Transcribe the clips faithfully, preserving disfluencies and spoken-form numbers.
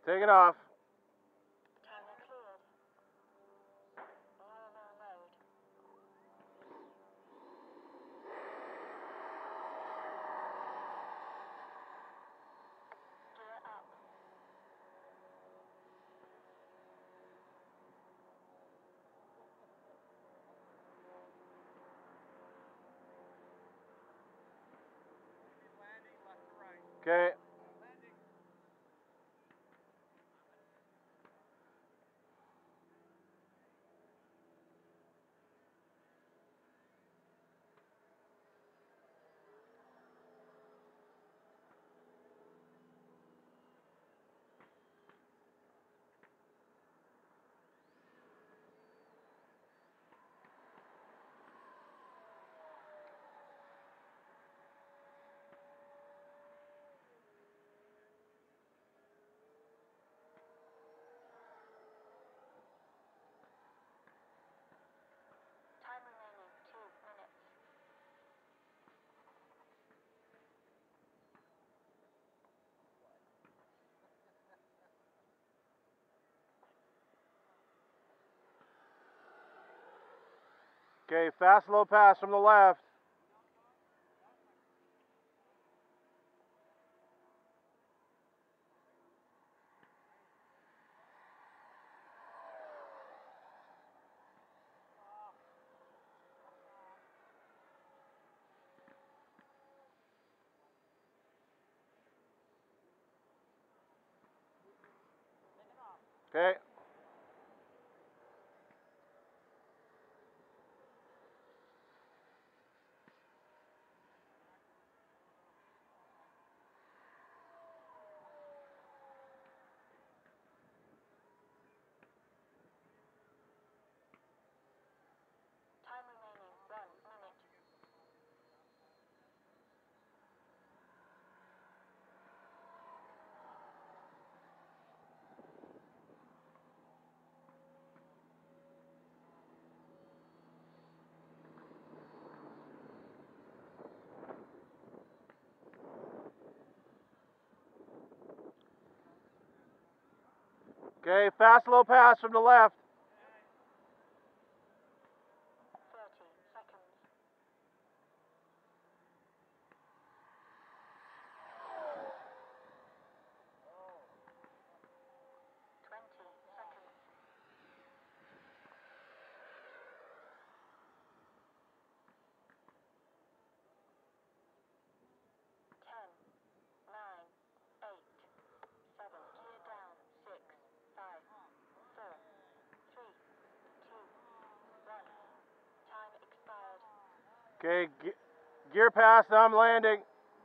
Take it off. Tower cleared. Normal mode. Gear up. Okay. Time remaining two minutes. Okay, fast low pass from the left. Okay. Time remaining one minute. Okay, fast low pass from the left. Thirty seconds. Twenty seconds. Ten, nine, eight, seven. Gear down. Six, five, four, three, two, one. Time expired. Okay, ge- gear pass, I'm landing.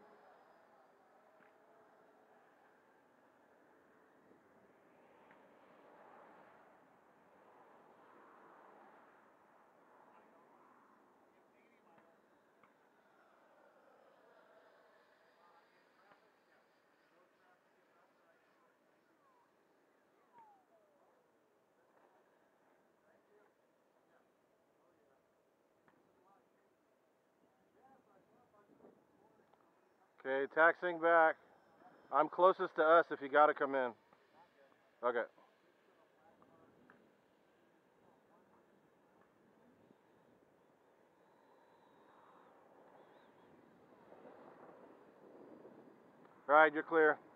Okay, taxiing back. I'm closest to us if you gotta come in. Okay. All right, you're clear.